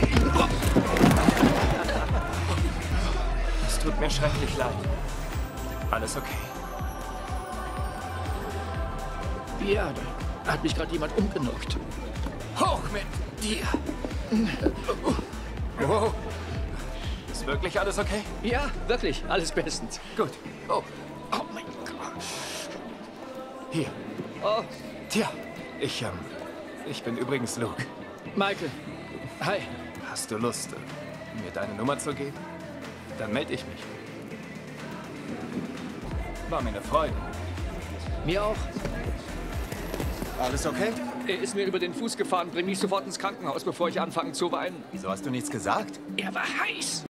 Es tut mir schrecklich leid. Alles okay? Ja, da hat mich gerade jemand umgenockt. Hoch mit dir! Wow. Ist wirklich alles okay? Ja, wirklich, alles bestens. Gut. Oh mein Gott. Hier. Oh, Tja, ich bin übrigens Luke. Michael. Hi. Hast du Lust, mir deine Nummer zu geben? Dann melde ich mich. War mir eine Freude. Mir auch. Alles okay? Er ist mir über den Fuß gefahren. Bring mich sofort ins Krankenhaus, bevor ich anfange zu weinen. Wieso hast du nichts gesagt? Er war heiß.